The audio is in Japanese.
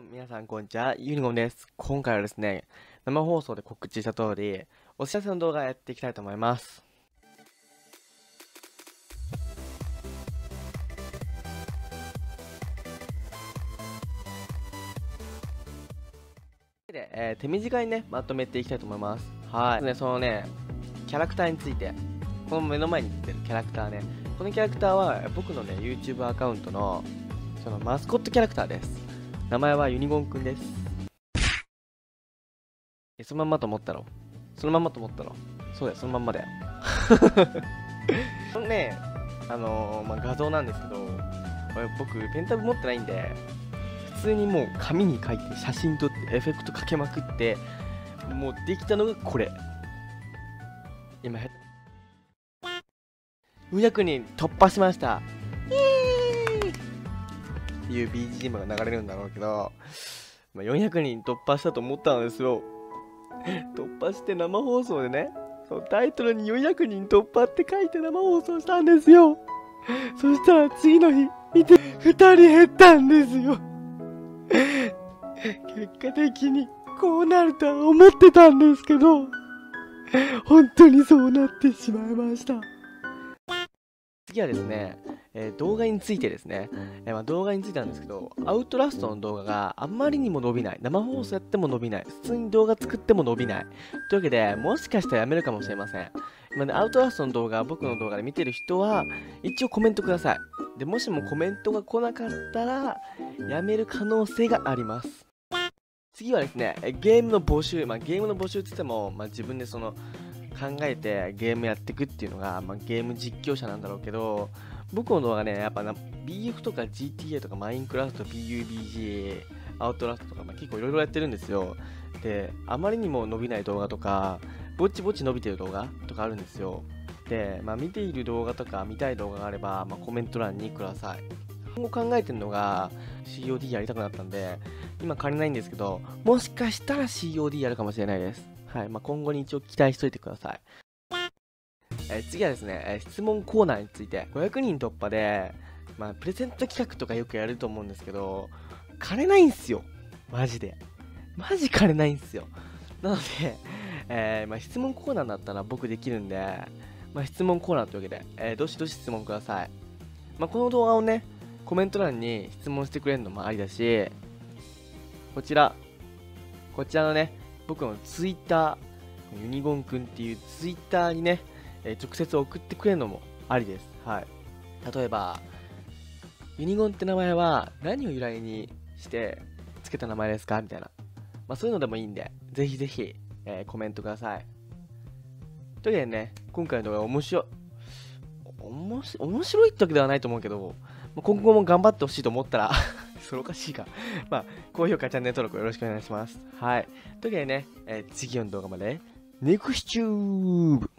皆さんこんにちは、ユニゴンです。今回はですね、生放送で告知した通り、お知らせの動画やっていきたいと思います。で、手短にね、まとめていきたいと思います。はい。そのね、キャラクターについて、この目の前に出てるキャラクターね、このキャラクターは僕のね、YouTube アカウントの、そのマスコットキャラクターです。名前はユニゴンくんです。そのまんまと思ったろ。そのまんまと思ったろ。そうだよ、そのまんまだよ。このね、画像なんですけど、僕、ペンタブ持ってないんで、普通にもう紙に書いて、写真撮って、エフェクトかけまくって、もうできたのがこれ。今、400人突破しました。っていう BGM が流れるんだろうけど、400人突破したと思ったんですよ。突破して生放送でね、タイトルに400人突破って書いて生放送したんですよ。そしたら次の日、見て、2人減ったんですよ。結果的にこうなるとは思ってたんですけど、本当にそうなってしまいました。次はですね、動画についてですね、動画についてなんですけど、アウトラストの動画があまりにも伸びない。生放送やっても伸びない。普通に動画作っても伸びない。というわけで、もしかしたらやめるかもしれません。今ね、アウトラストの動画、僕の動画で見てる人は、一応コメントください。で、もしもコメントが来なかったら、やめる可能性があります。次はですね、ゲームの募集。ゲームの募集って言っても、自分で考えてゲームやっていくっていうのが、ゲーム実況者なんだろうけど、僕の動画ね、やっぱBF とか GTA とかマインクラフト、PUBG、アウトラストとか、結構いろいろやってるんですよ。で、あまりにも伸びない動画とか、ぼちぼち伸びてる動画とかあるんですよ。で、見ている動画とか見たい動画があれば、コメント欄にください。今後考えてるのが COD やりたくなったんで、今借りないんですけど、もしかしたら COD やるかもしれないです。はい。今後に一応期待しといてください。次はですね、質問コーナーについて、500人突破で、プレゼント企画とかよくやると思うんですけど、借れないんすよ。マジで。マジ借れないんすよ。なので、質問コーナーだったら僕できるんで、質問コーナーというわけで、どしどし質問ください。この動画をね、コメント欄に質問してくれるのもありだし、こちらのね、僕のツイッター、ユニゴンくんっていうツイッターにね、直接送ってくれるのもありです。はい。例えば、ユニゴンって名前は何を由来にして付けた名前ですかみたいな。そういうのでもいいんで、ぜひぜひ、コメントください。というわけでね、今回の動画面白いってわけではないと思うけど、今後も頑張ってほしいと思ったらそれおかしいか高評価、チャンネル登録よろしくお願いします。はい。というわけでね、次の動画まで、ネクスチューブ